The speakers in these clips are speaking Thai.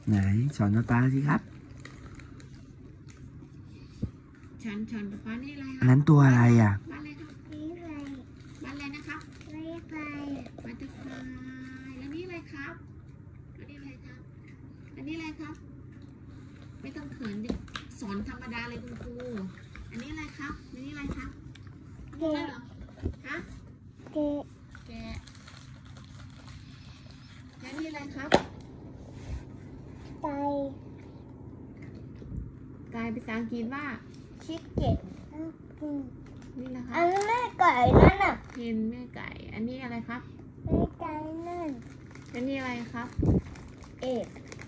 ไหนสอนป้าสิครับช้อนป้านี่อะไรคะอันนั้นตัวอะไรอ่ะบ้านอะไรครับบ้านอะไรนะครับบัตเตอร์ฟลายแล้วนี่อะไรครับอันนี้อะไรครับอันนี้อะไรครับไม่ต้องเขินดิสอนธรรมดาเลยคุณครูอันนี้อะไรครับอันนี้อะไรครับแกะเหรอฮะแกะแล้วนี่อะไรครับไก่ภาษาอังกฤษว่าชิคเก้นนี่นะคะอันนี้แม่ไก่นั่นน่ะเห็นแม่ไก่อันนี้อะไรครับแม่ไก่นั่นอันนี้อะไรครับเอก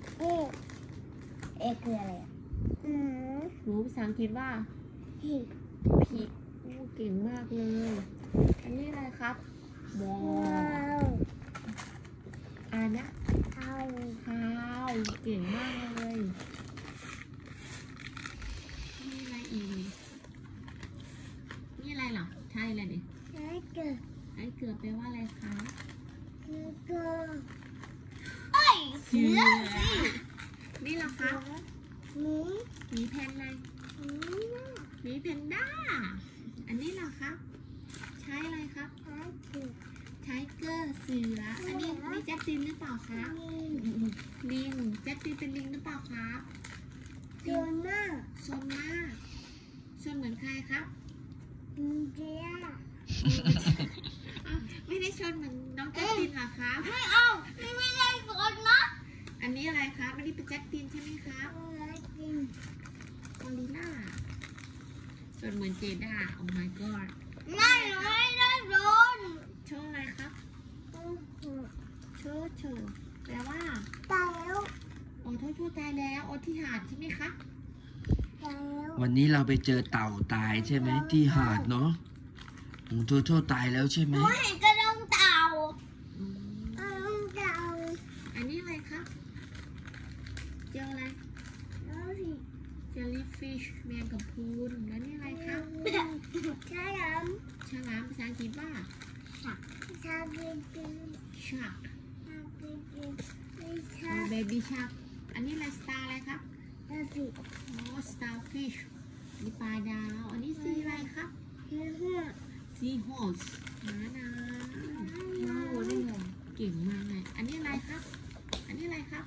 คืออะไรหนูภาษาอังกฤษว่าพีกโอ้เก่งมากเลย อันนี้อะไรครับวออันนี้ข้าวเก่งมากเลยนี่อะไรอีกนี่อะไรหรอใช่เลยดิไอ้เกือบแปลว่าอะไรคะเสือนี่เหรอคะหมีแพนอะไรหมีแพนด้าอันนี้เหรอครับใช้อะไรครับใช้เกอร์เสืออันนี้แจ็คตินหรือเปล่าคะลิงแจ็คตินเป็นลิงหรือเปล่าคะโซน่าชนเหมือนใครครับไม่ได้ชนเหมือนน้องแจ็คตินหรอคะไม่เอาไม่ได้กดนะอันนี้อะไรคะไม่ได้เป็นแจ็คตินใช่ไหมครับออลิน่าชนเหมือนเจด้าโอ้ my god ไม่ได้โดนโชว์อะไรครับโชว์แปลว่าตายแล้วโอ้โชว์ตายแล้วโอ้ที่หาดใช่ไหมคะวันนี้เราไปเจอเต่าตายใช่ไหมที่หาดเนาะโชว์ตายแล้วใช่ไหมเห็นกระดองเต่าอันนี้อะไรครับเจออะไรเจลลี่ฟิชแมงกะพรุนแล้วนี่อะไรครับฉลามภาษาอังกฤษว่าชักเบบี้ชักอันนี้อะไรสตาร์อะไรครับสตาร์ฟิชนี่ปลาดาวอันนี้สีอะไรครับซีฮอสม้าน้ำว้าวได้เลยเก่งมากเลยอันนี้อะไรครับอันนี้อะไรครับ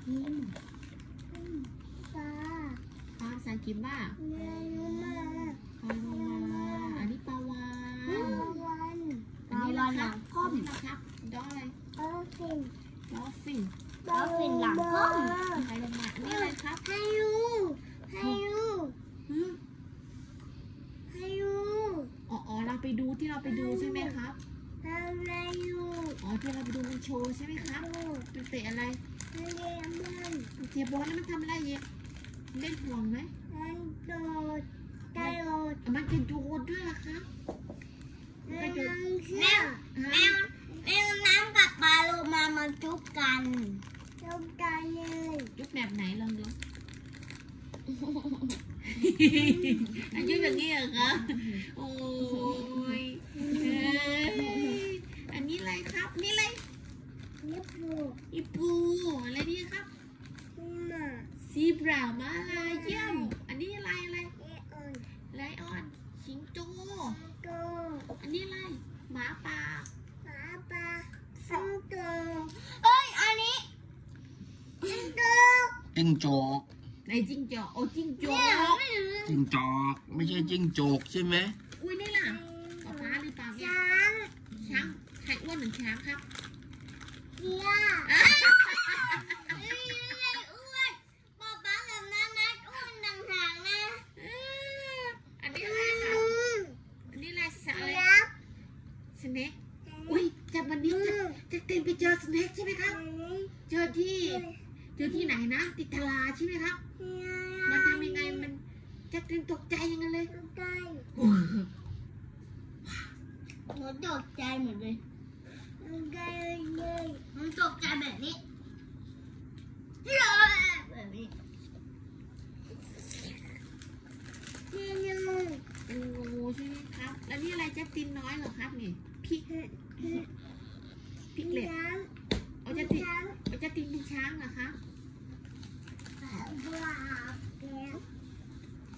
ปลาภาษาอังกฤษว่าปลาวานอันนี้ปลาวานอันนี้อะไรครับก้อมนะครับดออะไรดอฟฟินหลังก้มใครลงมาอันนี้อะไรครับให้อ๋อเราไปดูที่เราไปดูใช่ไหมครับอ๋อที่เราไปดูมันโชว์ใช่ไหมครับมันเตะอะไรเตะบอลแล้วมันทำอะไรเยอะเล่นห่วงไหมมันกระโดดด้วยล่ะครับแมวน้ำกับปลาโลมาจุ๊บกันเลยจุ๊บแบบไหนลองดูอายุอย่างนี้เหรอคะโอ้ยอันนี้อะไรครับนี่อะไรอีปูอะไรนี่ครับซีบรามาลาเยี่ยมอันนี้อะไรไลออนสิงโตอันนี้อะไรหมาป่าสิงโตเอ้ยอันนี้จิ้งจอกไหนจิ้งจอกโอ้จิ้งจอกไม่ใช่จิ้งจกใช่ไหมอุ้ยนี่ล่ะป๊าหรือเปล่าเนี่ยช้างใครอ้วนเหมือนช้างครับสเน็กอุ้ยจากวันนี้จะเต็มไปเจอสเน็กใช่ไหมครับเจอที่ไหนนะติดทลาใช่ไหมครับมันทำยังไงมันจะเต็มตกใจยังไงเลยหนูตกใจหมดเลยหนูตกใจแบบนี้แบบนี้งูใช่ไหมครับแล้วนี่อะไรจะตินน้อยเหรอครับนี่พริกเล็ดเอาจะตินเป็นช้างเหรอคะ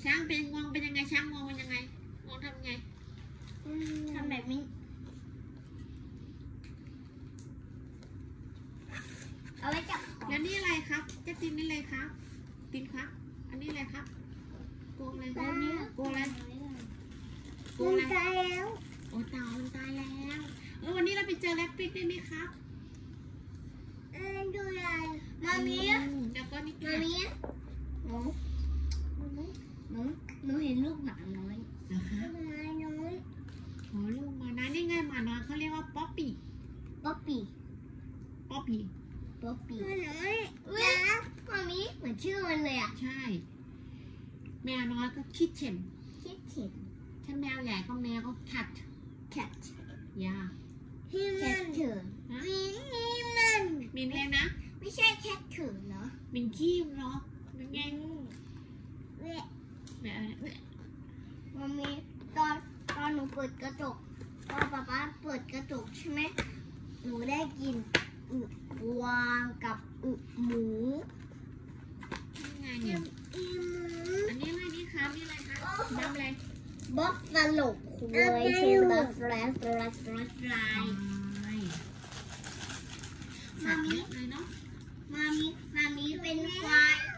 ช้างเป็นงวงเป็นยังไงช้างงวงเป็นยังไงงวงทำไงทำแบบนี้เอาไว้จับของแล้วนี่อะไรครับเจ๊ตินนี่อะไรครับตินครับอันนี้อะไรครับโกงอะไรโกงนี้โกงอะไรโกงมันอะไรตายแล้วโอ้เต่ามันตายแล้ววันนี้เราไปเจอแรปปิดได้ไหมครับดูอะไรมามีแล้วก็นี่มามีหนูเห็นลูกหมาน้อยนะคะหมาน้อยโอ้ลูกมานะนี่ไงหมาน้อยเขาเรียกว่าป๊อปปี้ป๊อปปี้ป๊อปปี้ป๊อปปี้นะมามีเหมือนชื่อมันเลยอ่ะใช่แมวน้อยก็คิดเช่นคิดเห็นถ้าแมวใหญ่ก็แมวก็คัดแคทยาแคทเถื่อนฮะมันมินเลยนะไม่ใช่แคทเถื่อนเหรอมินขี้เนาะเป็นไงเว้ยแมวเนี่ยมามีตอนหนูเปิดกระจกตอนป๊าป๊าเปิดกระจกใช่ไหมหนูได้กินอึวางกับอึหมูยังไงเนี่ยอันนี้อะไรนี่ครับนี่อะไรคะดำอะไรบัฟฟาโลควายชื่อบัฟฟาโลสัตว์เยอะเลยเนาะมามีเป็นควาย